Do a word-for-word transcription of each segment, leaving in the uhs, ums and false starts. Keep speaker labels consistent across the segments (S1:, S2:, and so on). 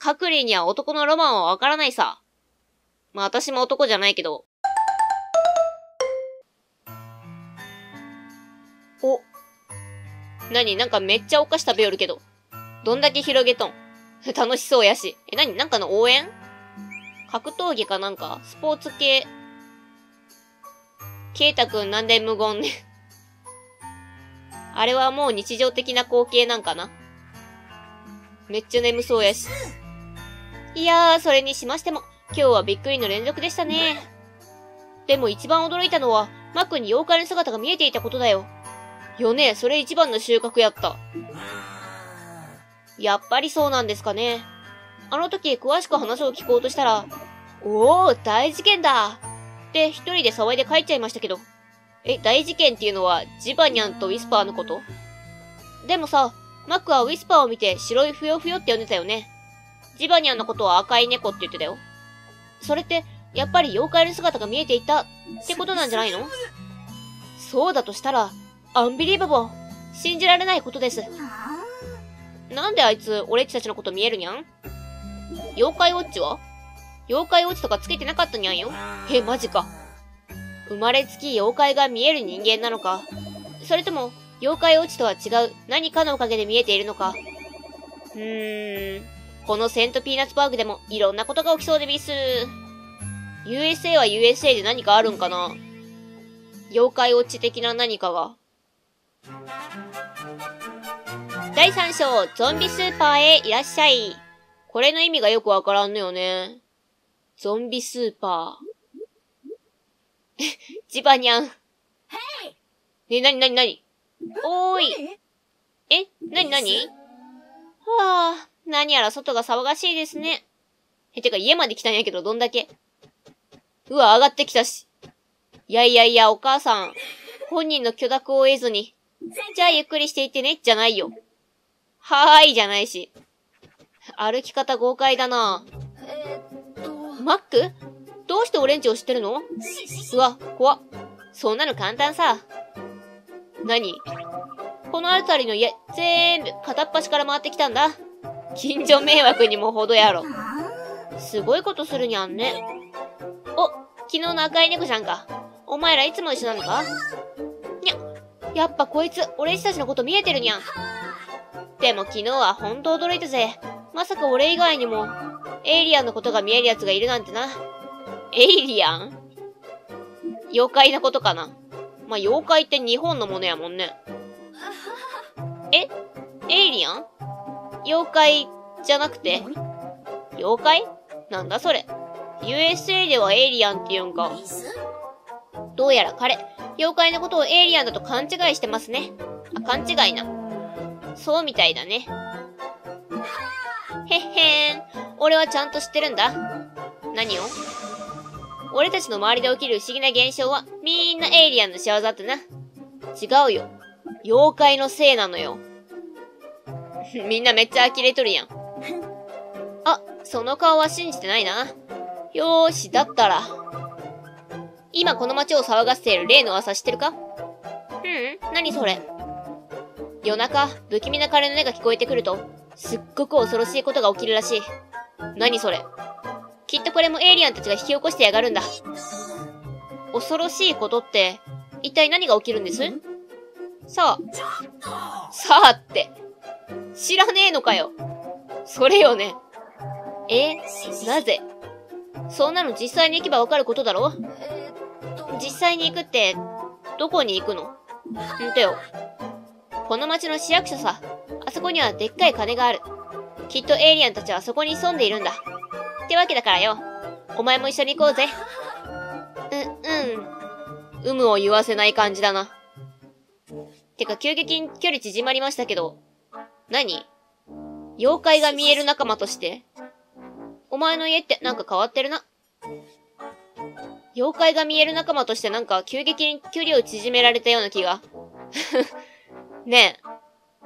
S1: カクリンには男のロマンはわからないさ。まあ私も男じゃないけど。お。なになんかめっちゃお菓子食べよるけど。どんだけ広げとん楽しそうやし。え、なになんかの応援格闘技かなんかスポーツ系。ケイタくんなんで無言ね。あれはもう日常的な光景なんかな。めっちゃ眠そうやし。いやー、それにしましても、今日はびっくりの連続でしたね。でも一番驚いたのは、マックに妖怪の姿が見えていたことだよ。よね、それ一番の収穫やった。やっぱりそうなんですかね。あの時詳しく話を聞こうとしたら、おー、大事件だって一人で騒いで帰っちゃいましたけど。え、大事件っていうのはジバニャンとウィスパーのこと？でもさ、マックはウィスパーを見て白いふよふよって呼んでたよね。ジバニャンのことは赤い猫って言ってたよ。それって、やっぱり妖怪の姿が見えていたってことなんじゃないの？そうだとしたら、アンビリーバボー。信じられないことです。なんであいつ、俺っちたちのこと見えるにゃん？妖怪ウォッチは？妖怪ウォッチとかつけてなかったにゃんよ。え、マジか。生まれつき妖怪が見える人間なのか、それとも、妖怪ウォッチとは違う何かのおかげで見えているのか。うーん。このセントピーナッツパークでもいろんなことが起きそうでビス。ユーエスエー は ユーエスエー で何かあるんかな？妖怪ウォッチ的な何かが。だいさん章、ゾンビスーパーへいらっしゃい。これの意味がよくわからんのよね。ゾンビスーパー。ジバニャン。ね、なになになに？おーい。え、なになに？はぁ、何やら外が騒がしいですね。え、てか家まで来たんやけどどんだけ。うわ、上がってきたし。いやいやいや、お母さん。本人の許諾を得ずに。じゃあゆっくりしていってね、じゃないよ。はーい、じゃないし。歩き方豪快だな。マック？どうしてオレンジを知ってるの？うわ、怖っ。そんなの簡単さ。何？この辺りの家、ぜーんぶ片っ端から回ってきたんだ。近所迷惑にも程やろ。すごいことするにゃんね。お、昨日の赤い猫じゃんか。お前らいつも一緒なのか？にゃ、やっぱこいつ、俺たちのこと見えてるにゃん。でも昨日はほんと驚いたぜ。まさか俺以外にも、エイリアンのことが見える奴がいるなんてな。エイリアン？妖怪のことかな。まあ、妖怪って日本のものやもんね。え？エイリアン？妖怪じゃなくて？妖怪？なんだそれ。ユーエスエー ではエイリアンって言うんか。どうやら彼、妖怪のことをエイリアンだと勘違いしてますね。あ、勘違いな。そうみたいだね。へっへーん。俺はちゃんと知ってるんだ。何を？俺たちの周りで起きる不思議な現象は、みんなエイリアンの仕業ってな。違うよ。妖怪のせいなのよ。みんなめっちゃ呆れとるやん。あ、その顔は信じてないな。よーし、だったら。今この街を騒がせている例の噂知ってるか？うん、何それ。夜中、不気味な鐘の音が聞こえてくると、すっごく恐ろしいことが起きるらしい。何それ。きっとこれもエイリアンたちが引き起こしてやがるんだ。恐ろしいことって、一体何が起きるんです？さあ。さあって。知らねえのかよ。それよね。え？なぜ？そんなの実際に行けばわかることだろ？実際に行くって、どこに行くの？んとよ。この町の市役所さ。あそこにはでっかい鐘がある。きっとエイリアンたちはそこに潜んでいるんだ。ってわけだからよ。お前も一緒に行こうぜ。う、うん。有無を言わせない感じだな。てか急激に距離縮まりましたけど。何？妖怪が見える仲間として？お前の家ってなんか変わってるな。妖怪が見える仲間としてなんか急激に距離を縮められたような気が。ねえ。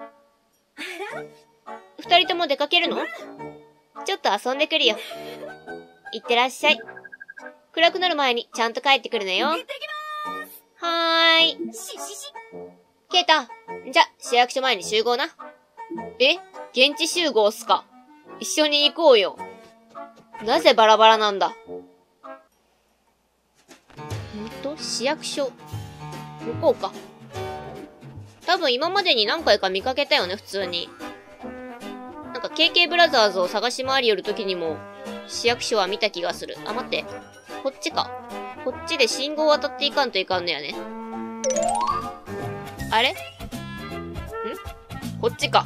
S1: 二人とも出かけるの？ちょっと遊んでくるよ。いってらっしゃい。暗くなる前にちゃんと帰ってくるのよ。はーい。ケイタ、じゃ、市役所前に集合な。え？現地集合っすか？ 一緒に行こうよ。なぜバラバラなんだ。んと、市役所。向こうか。多分今までに何回か見かけたよね、普通に。なんか ケーケー ブラザーズを探し回り寄るときにも、市役所は見た気がする。あ、待って。こっちか。こっちで信号を渡っていかんといかんのやね。あれ？ん？こっちか。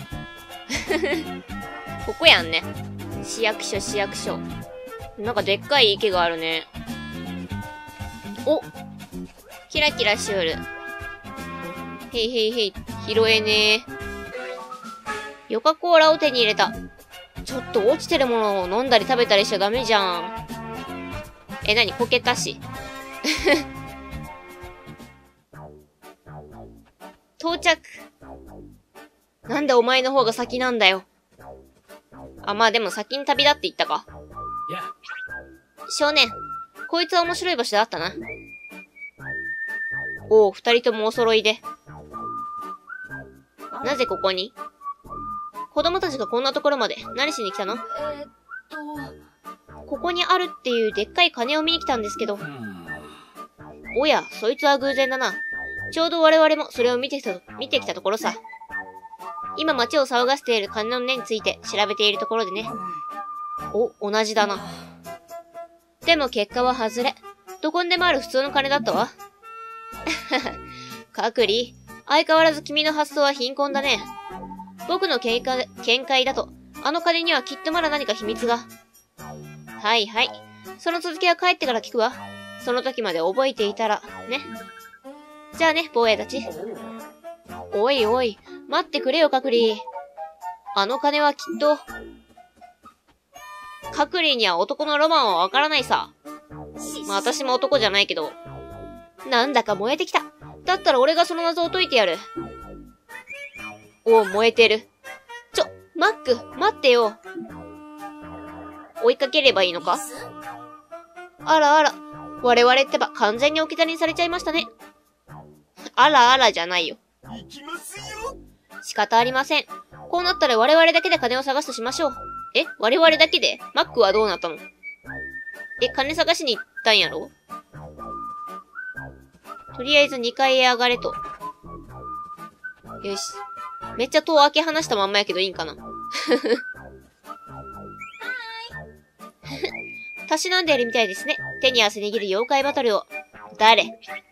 S1: ここやんね。市役所、市役所。なんかでっかい池があるね。お！キラキラしおる。へいへいへい。拾えねー。ヨカコーラを手に入れた。ちょっと落ちてるものを飲んだり食べたりしちゃダメじゃん。え、なに？こけたし。到着。なんでお前の方が先なんだよ。あ、まあでも先に旅立っていったか。少年、こいつは面白い場所だったな。おお、二人ともお揃いで。なぜここに？子供たちがこんなところまで何しに来たの？えー、っと、ここにあるっていうでっかい鐘を見に来たんですけど。おや、そいつは偶然だな。ちょうど我々もそれを見てきた、見てきたところさ。今街を騒がせている鐘の音について調べているところでね。お、同じだな。でも結果は外れ。どこにでもある普通の鐘だったわ。かくり、相変わらず君の発想は貧困だね。僕の見解、見解だと、あの鐘にはきっとまだ何か秘密が。はいはい。その続きは帰ってから聞くわ。その時まで覚えていたら、ね。じゃあね、坊やたち。おいおい、待ってくれよ、かくり。あの鐘はきっと、かくりには男のロマンはわからないさ。まあ私も男じゃないけど。なんだか燃えてきた。だったら俺がその謎を解いてやる。おお、燃えてる。ちょ、マック、待ってよ。追いかければいいのか？あらあら、我々ってば完全に置き去りにされちゃいましたね。あらあらじゃないよ。行きますよ。仕方ありません。こうなったら我々だけで金を探すとしましょう。え？我々だけで？マックはどうなったの？え、金探しに行ったんやろ？とりあえずにかいへ上がれと。よし。めっちゃ戸を開け放したまんまやけどいいんかな。たしなんでいるみたいですね。手に汗握る妖怪バトルを。誰？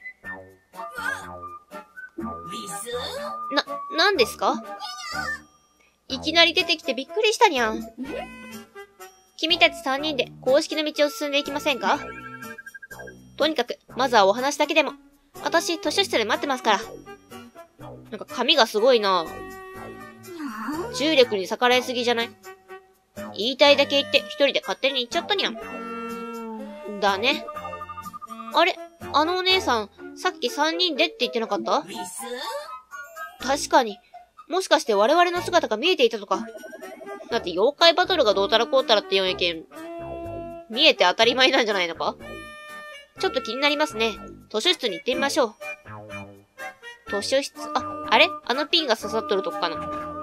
S1: な、なんですか？いきなり出てきてびっくりしたにゃん。君たちさんにんで公式の道を進んでいきませんか？とにかく、まずはお話だけでも。私、図書室で待ってますから。なんか髪がすごいな。重力に逆らいすぎじゃない？言いたいだけ言って一人で勝手に行っちゃったにゃん。だね。あれ？あのお姉さん、さっきさんにんでって言ってなかった？確かに。もしかして我々の姿が見えていたとか。だって妖怪バトルがどうたらこうたらってようやけん。見えて当たり前なんじゃないのか？ちょっと気になりますね。図書室に行ってみましょう。図書室、あ、あれ？あのピンが刺さっとるとこかな。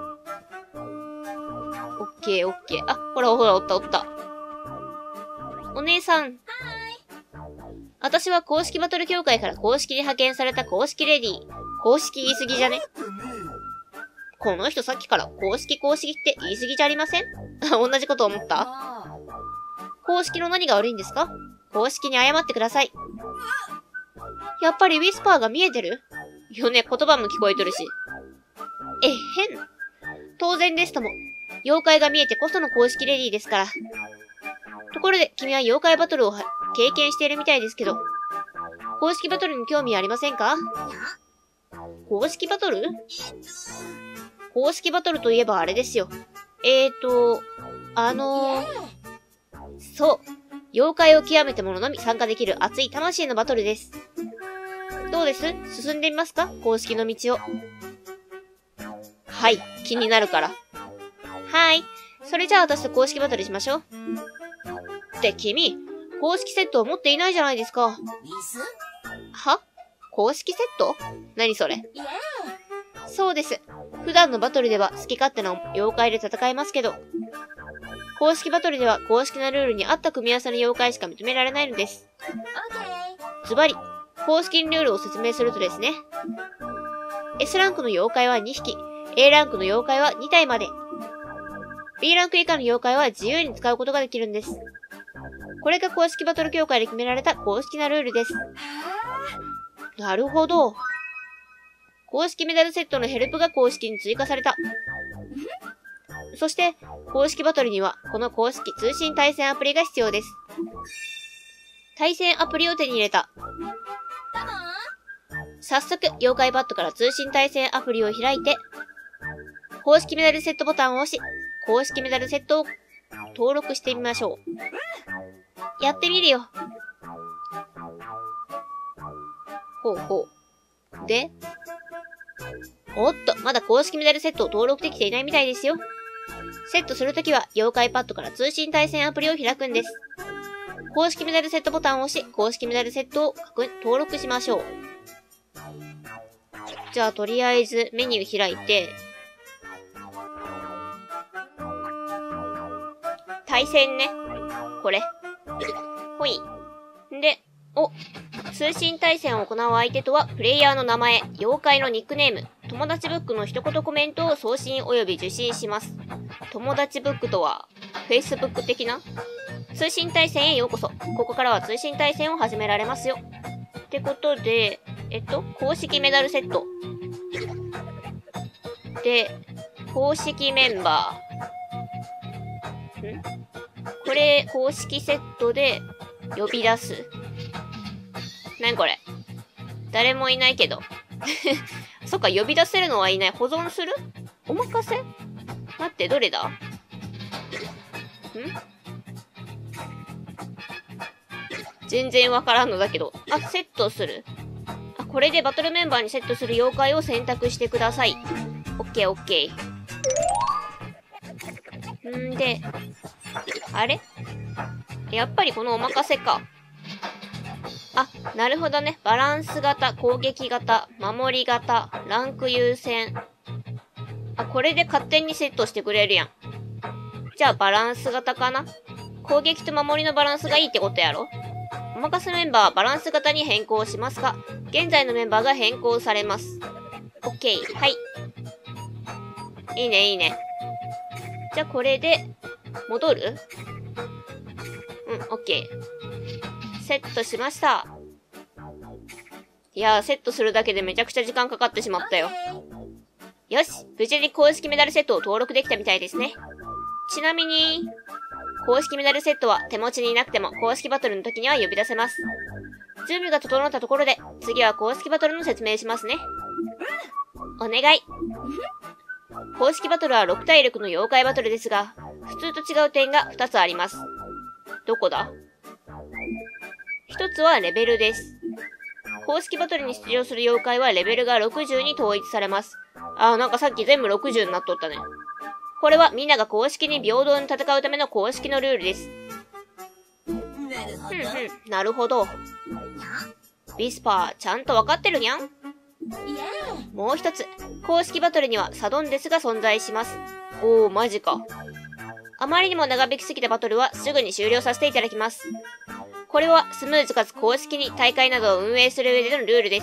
S1: オッケーオッケー。あ、ほらほら、おったおった。お姉さん。私は公式バトル協会から公式に派遣された公式レディー。公式言い過ぎじゃね？この人さっきから公式公式って言い過ぎじゃありません？同じこと思った？公式の何が悪いんですか？公式に謝ってください。やっぱりウィスパーが見えてる？よね、言葉も聞こえとるし。え、変。当然ですとも。妖怪が見えてこその公式レディーですから。ところで、君は妖怪バトルを経験しているみたいですけど、公式バトルに興味ありませんか？公式バトル？公式バトルといえばあれですよ。えーと、あのー、そう。妖怪を極めた者のみ参加できる熱い魂のバトルです。どうです？進んでみますか？公式の道を。はい。気になるから。はい。それじゃあ私と公式バトルしましょう。って君、公式セットを持っていないじゃないですか。は？公式セット？何それ？そうです。普段のバトルでは好き勝手な妖怪で戦えますけど。 公式バトルでは公式なルールに合った組み合わせの妖怪しか認められないのです。ズバリ、公式ルールを説明するとですね。S ランクの妖怪はにひき、A ランクの妖怪はにたいまで。B ランク以下の妖怪は自由に使うことができるんです。これが公式バトル協会で決められた公式なルールです。なるほど。公式メダルセットのヘルプが公式に追加された。そして、公式バトルには、この公式通信対戦アプリが必要です。対戦アプリを手に入れた。早速、妖怪パッドから通信対戦アプリを開いて、公式メダルセットボタンを押し、公式メダルセットを登録してみましょう。やってみるよ。ほうほう。で、おっと、まだ公式メダルセットを登録できていないみたいですよ。セットするときは、妖怪パッドから通信対戦アプリを開くんです。公式メダルセットボタンを押し、公式メダルセットを登録しましょう。じゃあ、とりあえずメニュー開いて、対戦ね。これ。ほい。で、お、通信対戦を行う相手とは、プレイヤーの名前、妖怪のニックネーム、友達ブックの一言コメントを送信及び受信します。友達ブックとは、Facebook 的な？通信対戦へようこそ。ここからは通信対戦を始められますよ。ってことで、えっと、公式メダルセット。で、公式メンバー。ん？これ、公式セットで、呼び出す。なにこれ？誰もいないけど。そっか、呼び出せるのはいない。保存する？お任せ？待って、どれだ？ん？全然わからんのだけど。あ、セットする。あ、これでバトルメンバーにセットする妖怪を選択してください。オッケーオッケー。んで、あれ？やっぱりこのお任せか。あ、なるほどね。バランス型、攻撃型、守り型、ランク優先。あ、これで勝手にセットしてくれるやん。じゃあバランス型かな？攻撃と守りのバランスがいいってことやろ？お任せメンバー、バランス型に変更しますか？現在のメンバーが変更されます。オッケー。はい。いいね、いいね。じゃあこれで、戻る？うん、オッケー。セットしました。いやー、セットするだけでめちゃくちゃ時間かかってしまったよ。よし、無事に公式メダルセットを登録できたみたいですね。ちなみに、公式メダルセットは手持ちにいなくても公式バトルの時には呼び出せます。準備が整ったところで、次は公式バトルの説明しますね。お願い。公式バトルはろく対ろくの妖怪バトルですが、普通と違う点がふたつあります。どこだ？ひとつはレベルです。公式バトルに出場する妖怪はレベルがろくじゅうに統一されます。あー、なんかさっき全部ろくじゅうになっとったね。これはみんなが公式に平等に戦うための公式のルールです。ふんふん、なるほど。ビスパー、ちゃんとわかってるにゃん？もう一つ、公式バトルにはサドンデスが存在します。おー、マジか。あまりにも長引きすぎたバトルはすぐに終了させていただきます。これはスムーズかつ公式に大会などを運営する上でのルールです。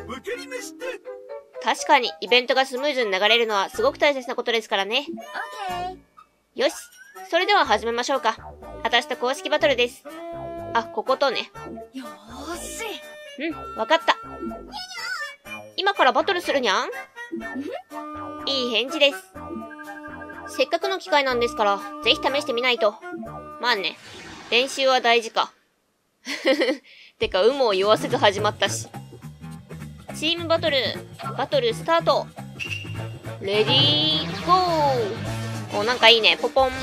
S1: 確かにイベントがスムーズに流れるのはすごく大切なことですからね。よし、それでは始めましょうか。私と公式バトルです。あ、こことね。よーし。うん、わかった。今からバトルするにゃん？いい返事です。せっかくの機会なんですから、ぜひ試してみないと。まあね、練習は大事か。てか、有無を言わせず始まったし。チームバトル、バトルスタート。レディーゴー。お、なんかいいね。ポポン。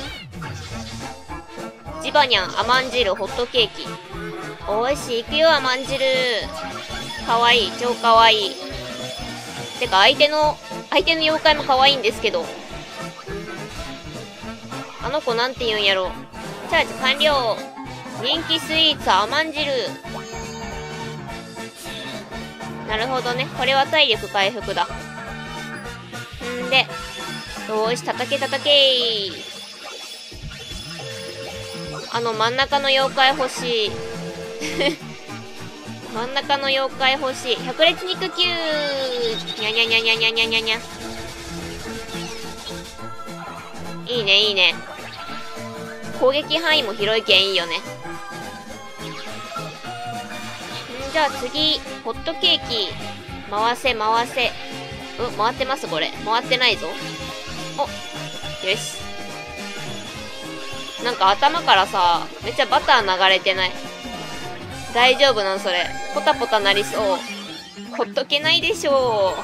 S1: ジバニャン、甘んじる、ホットケーキ。おいしい、行くよ、甘んじる。かわいい、超かわいい。てか、相手の、相手の妖怪もかわいいんですけど。あの子なんて言うんやろ。チャージ完了。人気スイーツ、甘んじる。なるほどね。これは体力回復だ。んで、よーし、叩け叩けー。 あの真ん中の妖怪欲しい。真ん中の妖怪欲しい。百列肉球。にゃにゃにゃにゃにゃにゃにゃにゃ。いいね、いいね。攻撃範囲も広いけんいいよね。んじゃあ次、ホットケーキ。回せ、回せ。うん、回ってます、これ。回ってないぞ。お、よし。なんか頭からさ、めっちゃバター流れてない。大丈夫なんそれ。ポタポタなりそう。ほっとけないでしょ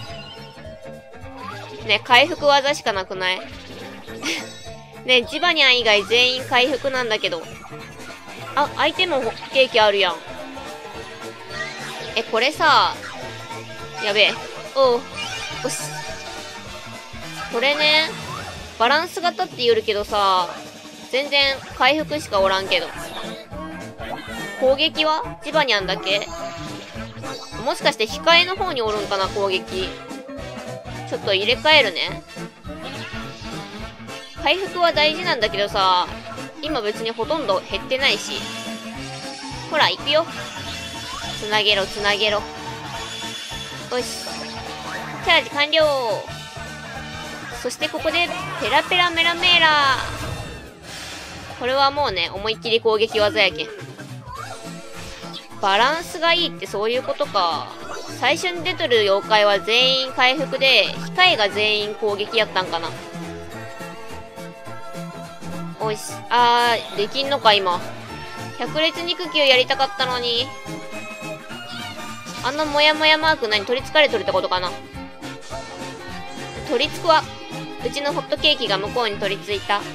S1: う。ね、回復技しかなくない？ね、ジバニャン以外全員回復なんだけど。あ、相手もホットケーキあるやん。え、これさ、やべえ。おう。よし。これね、バランス型って言うけどさ、全然回復しかおらんけど。攻撃はジバニャンだけ？もしかして控えの方におるんかな、攻撃。ちょっと入れ替えるね。回復は大事なんだけどさ、今別にほとんど減ってないし。ほら、行くよ。つなげろ、つなげろ。よし。チャージ完了。そしてここで、ペラペラメラメーラ。これはもうね、思いっきり攻撃技やけん。バランスがいいってそういうことか。最初に出とる妖怪は全員回復で、控えが全員攻撃やったんかな。おいし。あー、できんのか今。百列肉球やりたかったのに。あのモヤモヤマーク何取り憑かれとるってことかな。取り憑くわ。うちのホットケーキが向こうに取り付いた。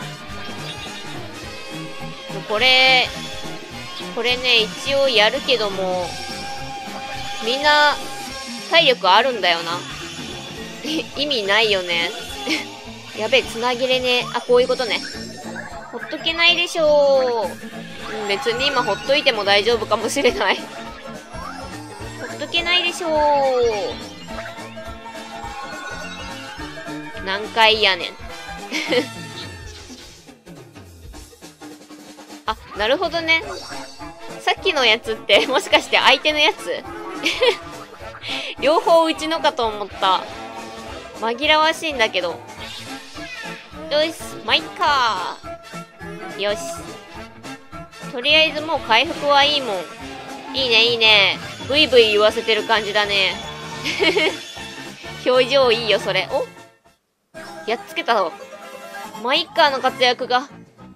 S1: これ、これね、一応やるけども、みんな、体力あるんだよな。意味ないよね。やべえ、つなげれねえ。あ、こういうことね。ほっとけないでしょう。別に今ほっといても大丈夫かもしれない。ほっとけないでしょう。何回やねん。あ、なるほどね。さっきのやつってもしかして相手のやつ？両方うちのかと思った。紛らわしいんだけど。よし、まいっかー。よし。とりあえずもう回復はいいもん。いいね、いいね。ブイブイ言わせてる感じだね。表情いいよ、それ。お？やっつけたぞ。マイッカーの活躍が、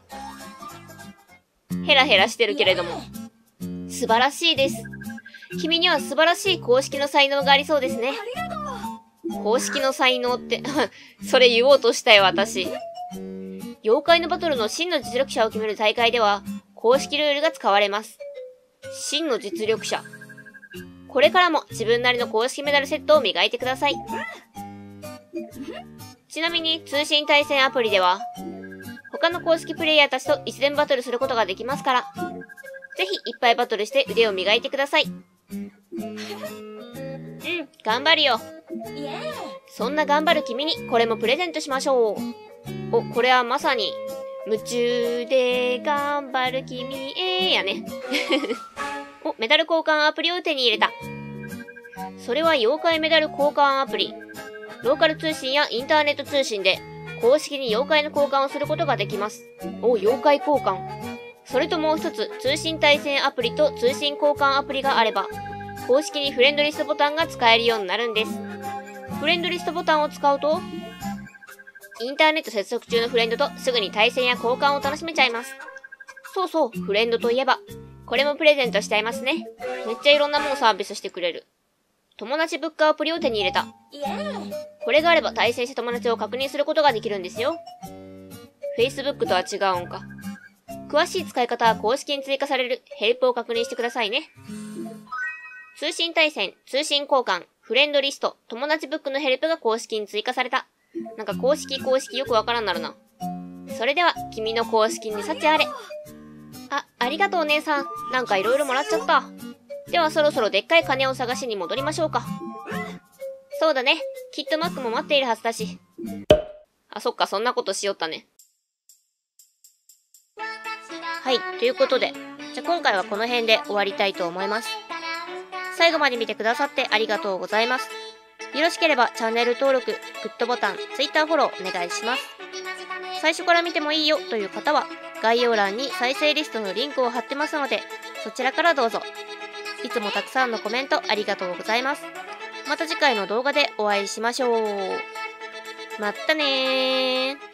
S1: ヘラヘラしてるけれども。素晴らしいです。君には素晴らしい公式の才能がありそうですね。公式の才能って、それ言おうとしたよ、私。妖怪のバトルの真の実力者を決める大会では、公式ルールが使われます。真の実力者。これからも自分なりの公式メダルセットを磨いてください。ちなみに通信対戦アプリでは、他の公式プレイヤーたちといつでもバトルすることができますから、ぜひいっぱいバトルして腕を磨いてください。うん、頑張るよ。そんな頑張る君にこれもプレゼントしましょう。お、これはまさに、夢中で頑張る君へやね。お、メダル交換アプリを手に入れた。それは妖怪メダル交換アプリ。ローカル通信やインターネット通信で公式に妖怪の交換をすることができます。お、妖怪交換。それともう一つ、通信対戦アプリと通信交換アプリがあれば、公式にフレンドリストボタンが使えるようになるんです。フレンドリストボタンを使うと、インターネット接続中のフレンドとすぐに対戦や交換を楽しめちゃいます。そうそう、フレンドといえば、これもプレゼントしちゃいますね。めっちゃいろんなものサービスしてくれる。友達ブックアプリを手に入れた。これがあれば対戦した友達を確認することができるんですよ。Facebook とは違うんか。詳しい使い方は公式に追加されるヘルプを確認してくださいね。通信対戦、通信交換、フレンドリスト、友達ブックのヘルプが公式に追加された。なんか公式公式よくわからんなるな。それでは、君の公式に幸あれ。あ、ありがとうお姉さん。なんかいろいろもらっちゃった。ではそろそろでっかい鐘を探しに戻りましょうか。そうだね。きっとマックも待っているはずだし。あ、そっか、そんなことしよったね。 はい、ということで、じゃあ今回はこの辺で終わりたいと思います。最後まで見てくださってありがとうございます。よろしければチャンネル登録、グッドボタン、Twitter フォローお願いします。最初から見てもいいよという方は、概要欄に再生リストのリンクを貼ってますので、そちらからどうぞ。いつもたくさんのコメントありがとうございます。また次回の動画でお会いしましょう。まったねー。